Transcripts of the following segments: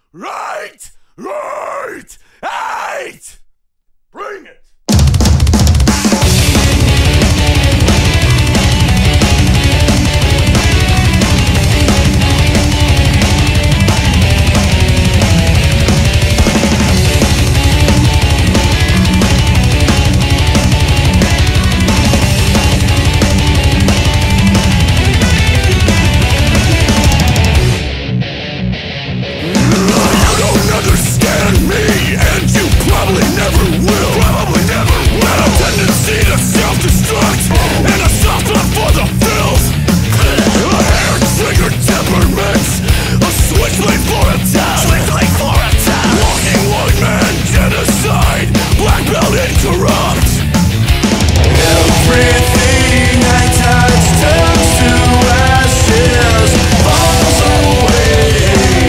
Right! Right! Eight! Bring it! Understand me, and you probably never will. Probably never will. A tendency to self-destruct and a soft spot for the filth. A hair-triggered temperament, a switchblade for attack. Switchblade for attack. Walking one-man genocide, black belt incorrupt. Everything I touch turns to ashes, falls away.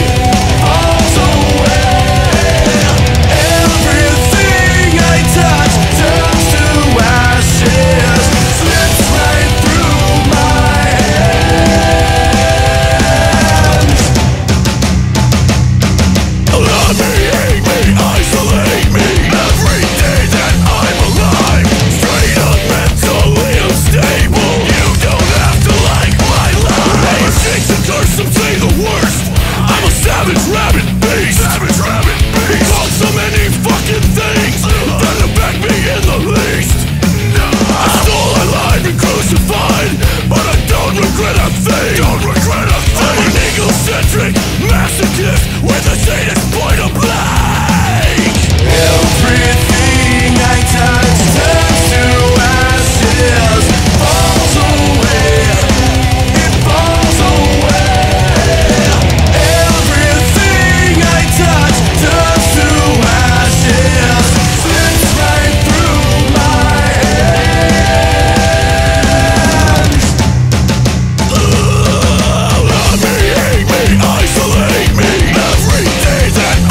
Masochist with a sadist point of blank. Everything I touch turns to ashes, falls away, it falls away. Everything I touch turns to ashes, slips right through my hands. Hate me, isolate me. Every day that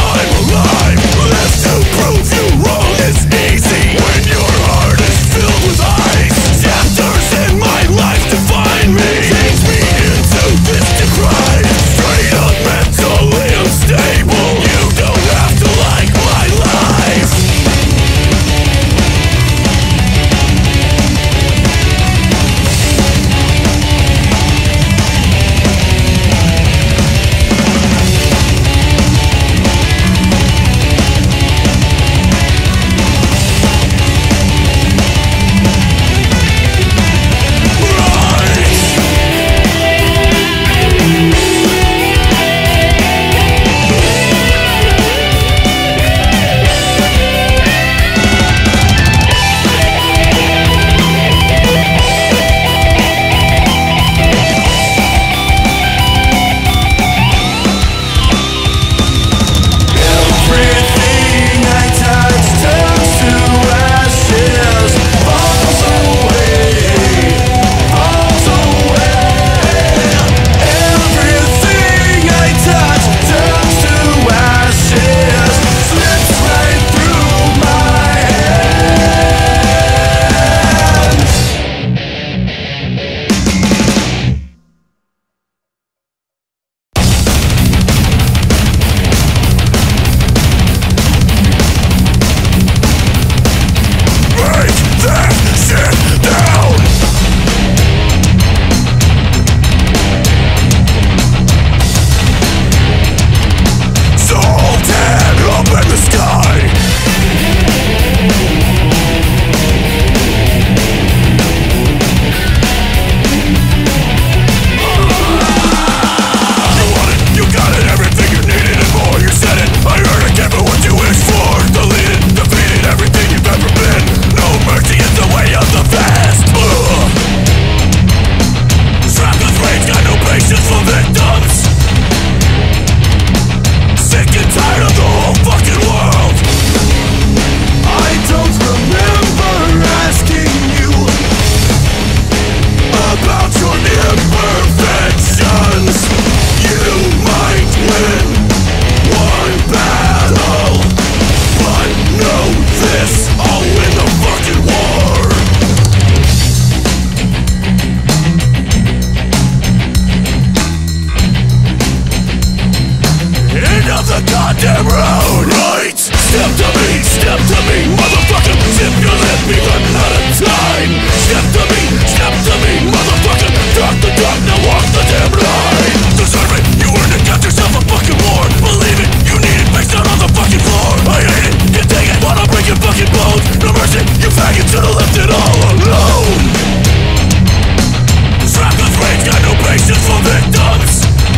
the goddamn road. Right, step to me, motherfucker. Tip your lip even out of time. Step to me, motherfucker. Talk the talk, now walk the damn line. Deserve it, you earned it, got yourself a fucking war. Believe it, you need it, face down on the fucking floor. I hate it, can't take it, wanna break your fucking bones. No mercy, you faggot should've left it all alone. Strapped with rage, got no patience for victims.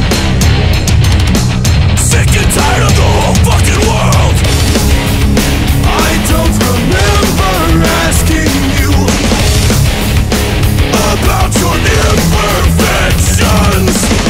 Sick and tired of the whole fucking world. I don't remember asking you about your imperfections.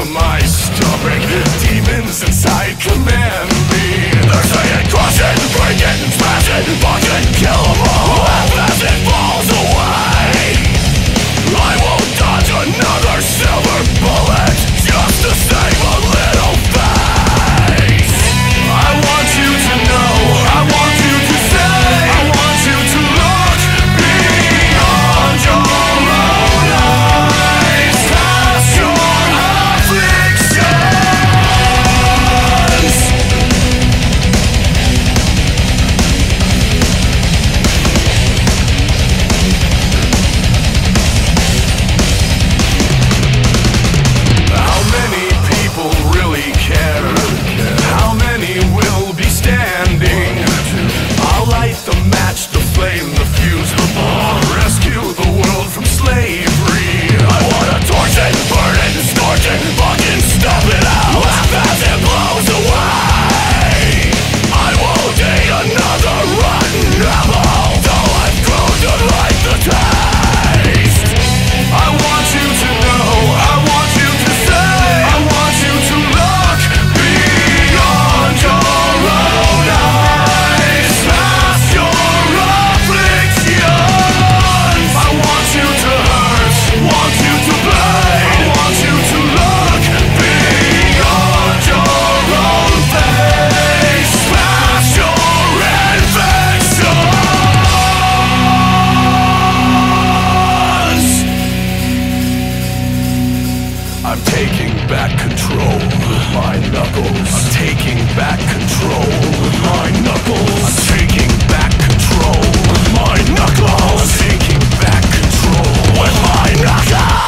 my stomach. Demons inside command me. They're saying crush it, break it, smash it, fuck it, kill them all. As it falls away, I won't dodge another silver bullet just to save a little face. I want you to know, I want you to say, I want you to look beyond your own eyes, past your afflictions. How many people really care? How many will be standing? I'll light the match, the flame, the fuse, the bomb, rescue the world from slavery. I wanna torch it, burn it, scorch it, fucking stomp it out. Laugh as it blows away. I won't eat another rotten apple till I've grown to like the taste. I want you to know, I want you to say, I want you to look beyond your own eyes, past your afflictions. I want you to hurt, want you to bleed, I want you to look beyond your own face, past your infections. I'm taking back control with my knuckles. I'm taking back control with my knuckles. I'm taking back control with my knuckles. I'm taking back control with my knuckles.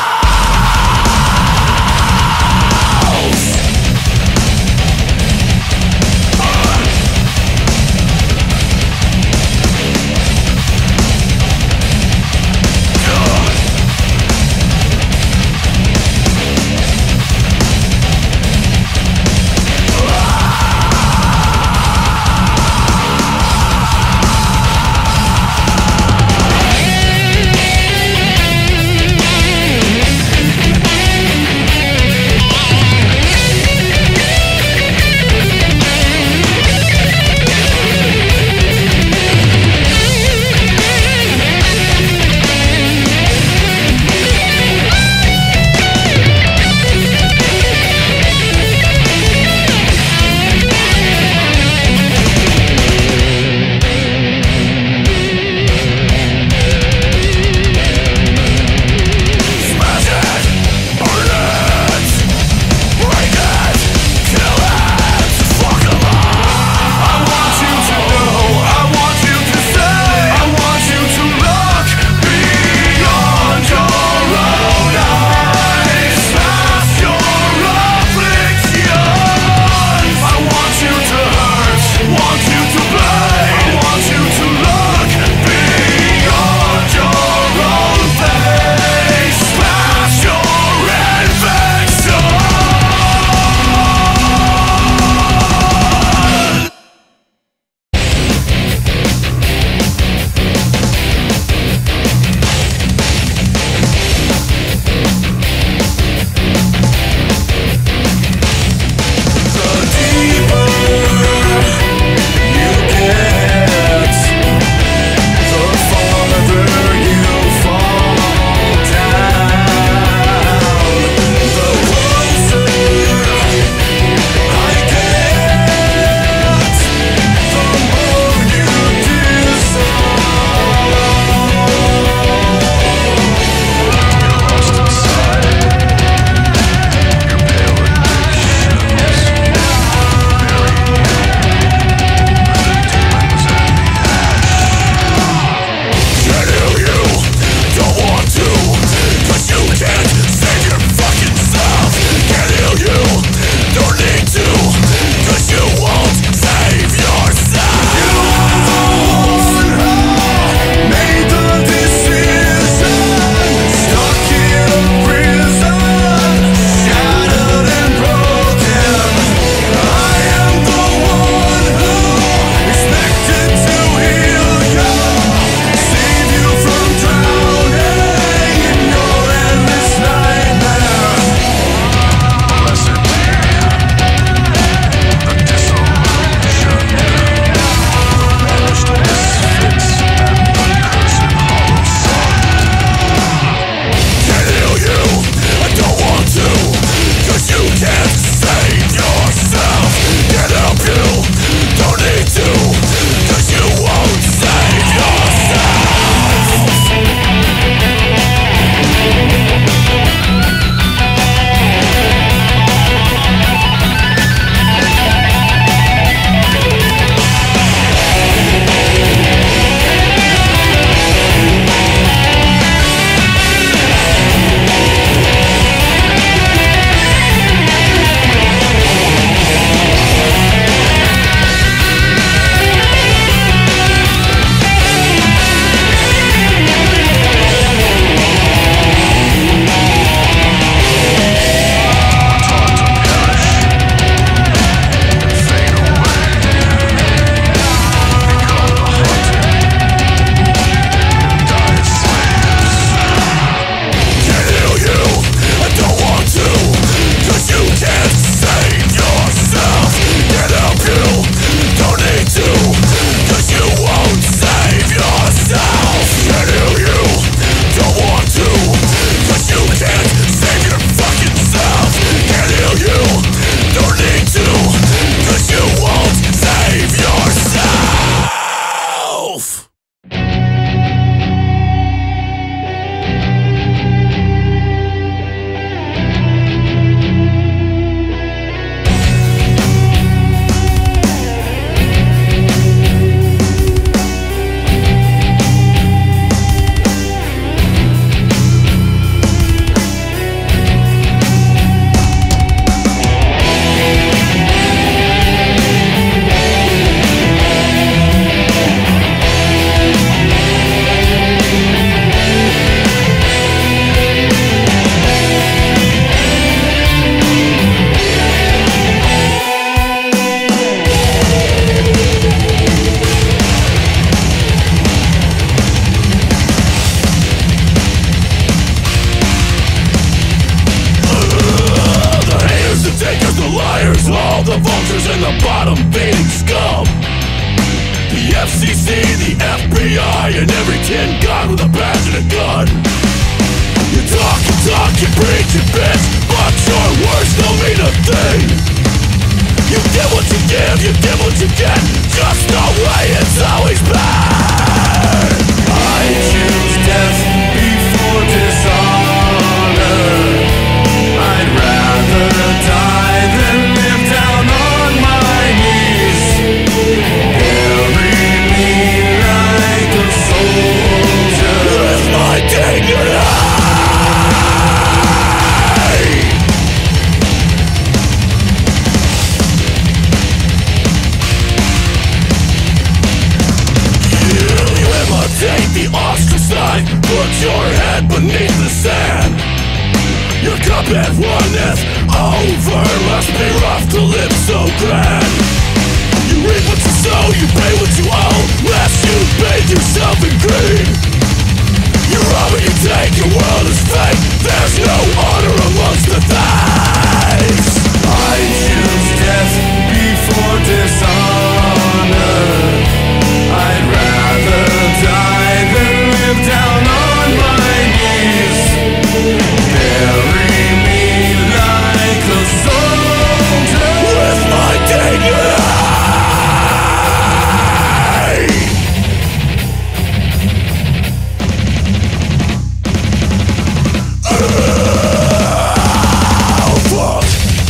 mean a thing. You get what you give, you get what you get, just the way it's always been. I choose death before dishonor. I'd rather die than live down on my knees. Bury me like a soldier with my dignity. Take the ostracized, put your head beneath the sand. Your cup at oneness over, must be rough to live so grand. You reap what you sow, you pay what you owe, lest you bathe yourself in greed. You rob and you take, your world is fake, there's no honor amongst the thieves. I choose death before dishonor. I'd rather die than live down on my knees. Bury me like a soldier with my dignity. Fuck.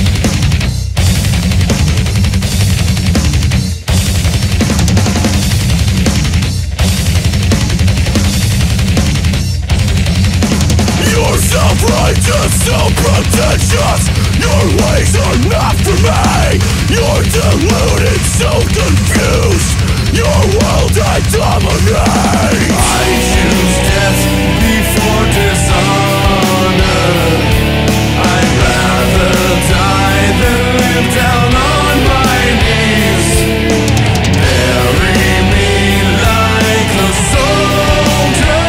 Self-righteous, self-pretentious, your ways are not for me. You're deluded, so confused, your world I dominate. I choose death before dishonor. I'd rather die than live down on my knees. Bury me like a soldier.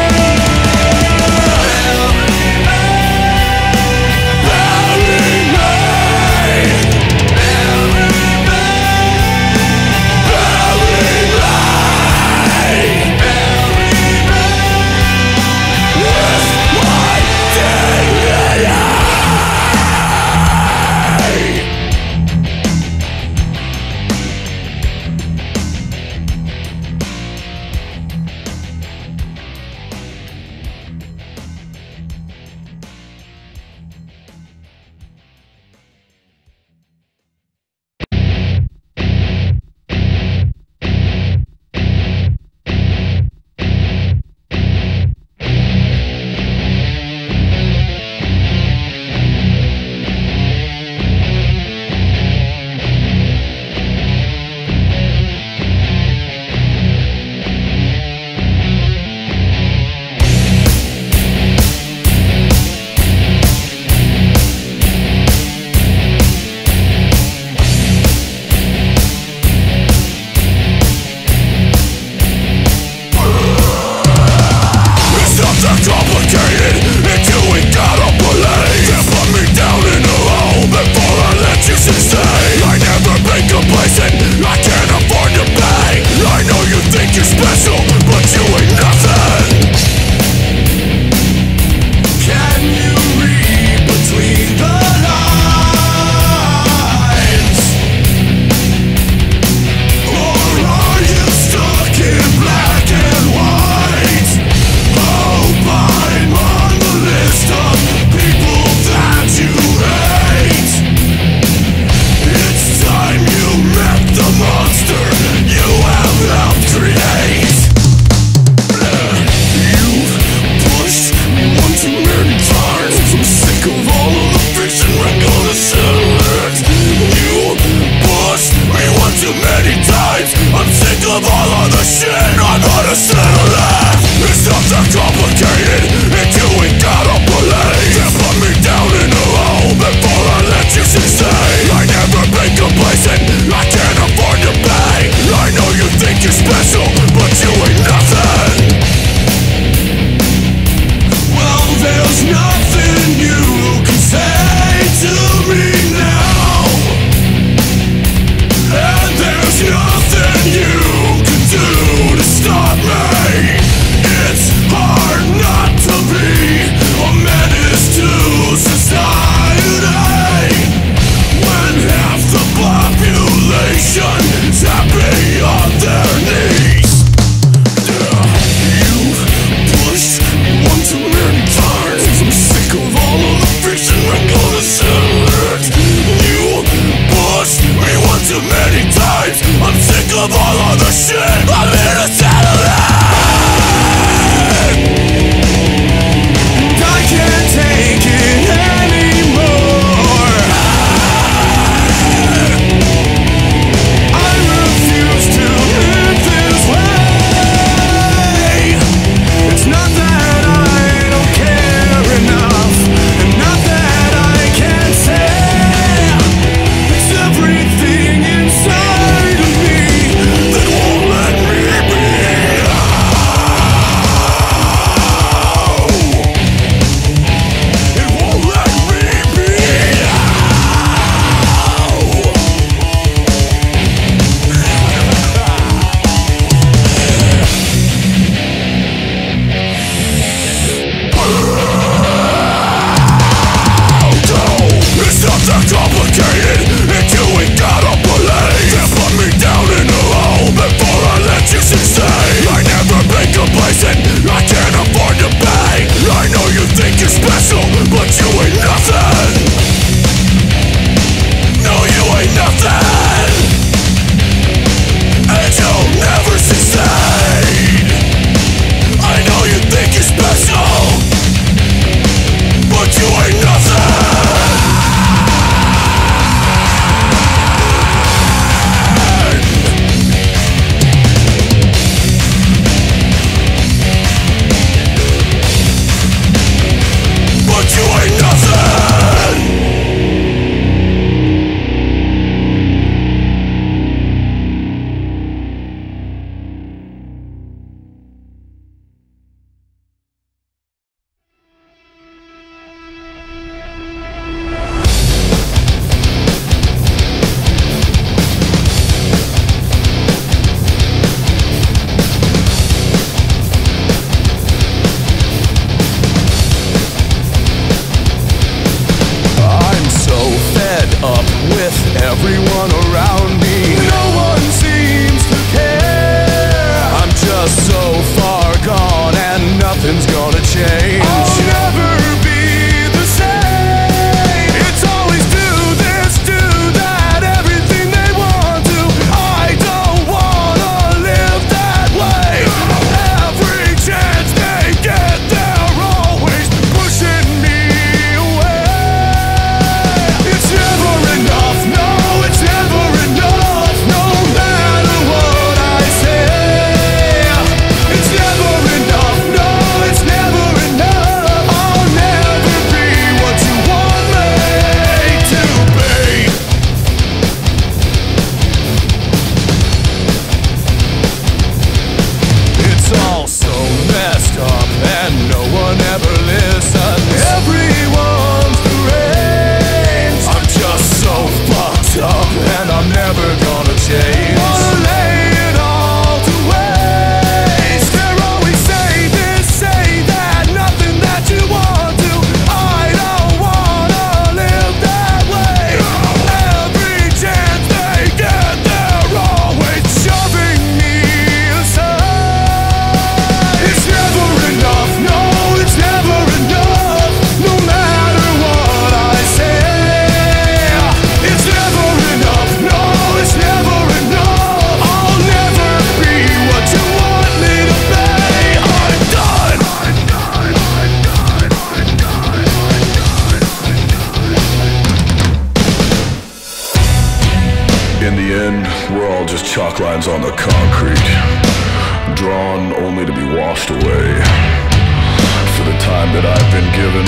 In the end, we're all just chalk lines on the concrete, drawn only to be washed away. For the time that I've been given,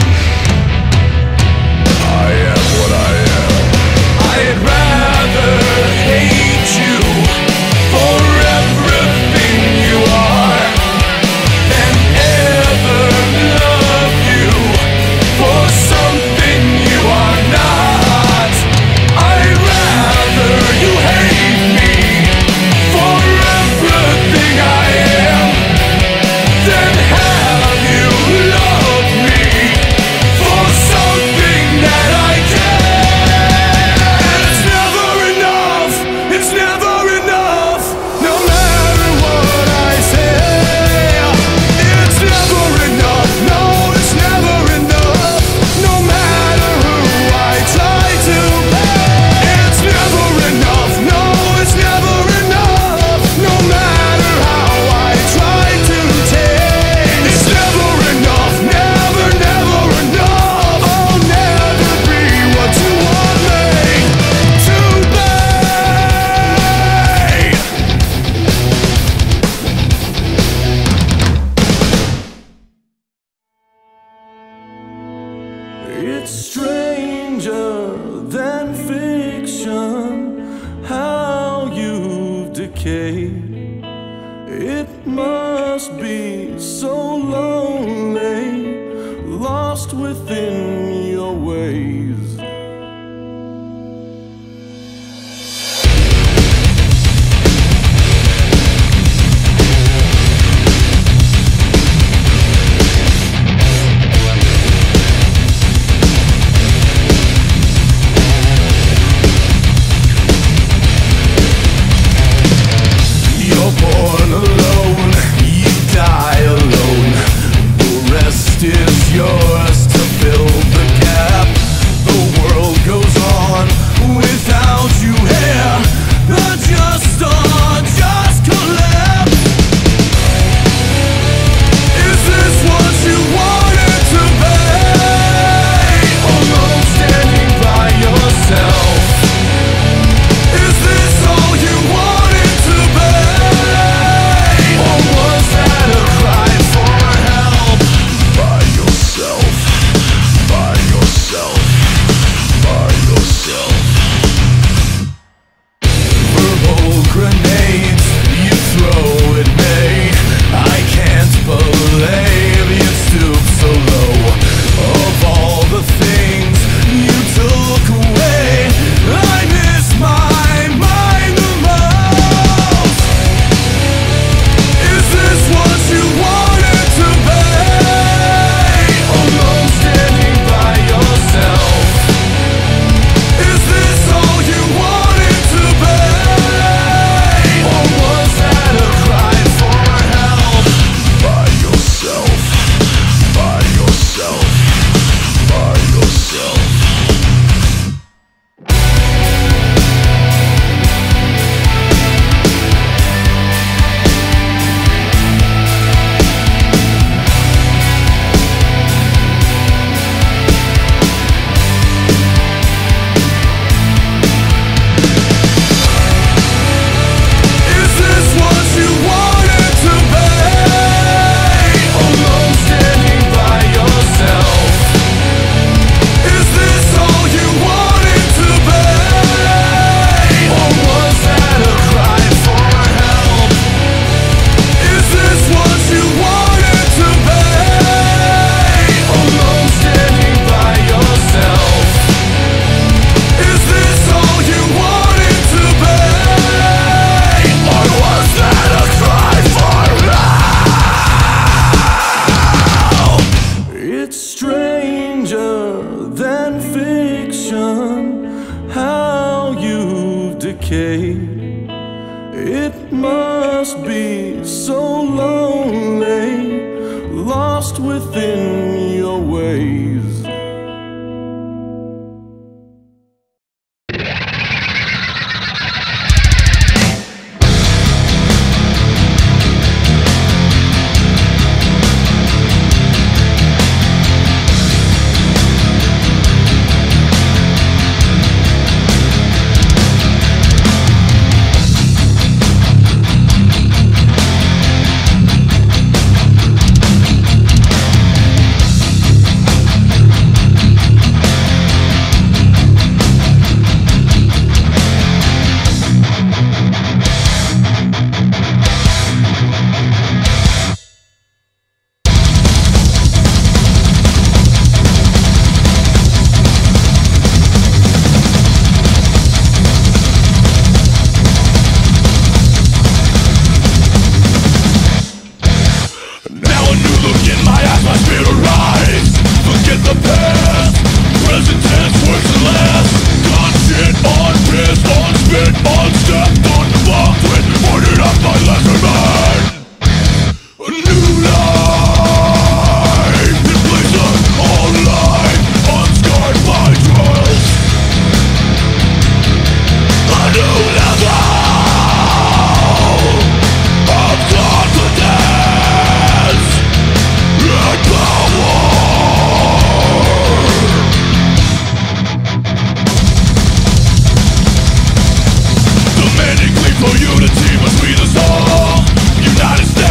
I am what I am. I'd rather hate you for everything you are than ever love you for something you are not. I'd rather you hate me for everything I am than have you love me for something that I can. It's never enough, it's never enough, no matter what I say. It's never enough, no, it's never enough, no matter who I try to be. It's never enough, no, it's never enough, no matter how I try to take. It's never enough, never, never enough. I'll never be what you want me to be. It's stranger than fiction how you've decayed. It must be so lonely, lost within your ways. You're born alone, you die alone. The rest is yours to fill the gap. The world goes on without you here. The just collapse. Is this what you wanted to be? Alone standing by yourself. Is this all you wanted to be? Or was that a cry for help? By yourself, by yourself, by yourself. Verbal grenades you throw at me. I can't believe you stoop so low. Of all the things you took away, I miss my mind the most. Is this what you wanted to be? Alone standing by yourself. Is this all you wanted to be? Or was that a cry for help? By yourself, by yourself, by yourself. Is this what you wanted to be? Alone standing by yourself. Is this all you wanted to be? Or was that a cry for help? Is this what you wanted to be? Alone standing by yourself. Is this all you wanted to be? Or was that a cry for help? It's stranger than fiction how you've decayed. It must be so lonely, lost within your ways. been on step on the block when pointed up by lesser men. A new life in place of old life, unscarred by trials. A new level of confidence and power. Demanding clean for unity must lead us all. United States